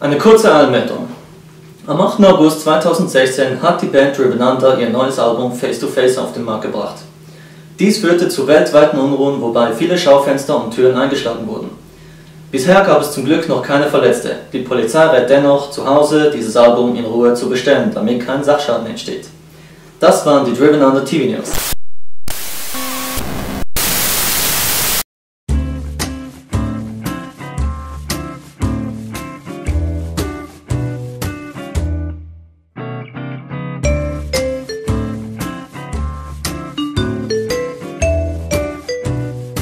Eine kurze Anmeldung. Am 8. August 2016 hat die Band Driven Under ihr neues Album Face to Face auf den Markt gebracht. Dies führte zu weltweiten Unruhen, wobei viele Schaufenster und Türen eingeschlagen wurden. Bisher gab es zum Glück noch keine Verletzte. Die Polizei rät dennoch, zu Hause dieses Album in Ruhe zu bestellen, damit kein Sachschaden entsteht. Das waren die Driven Under TV News.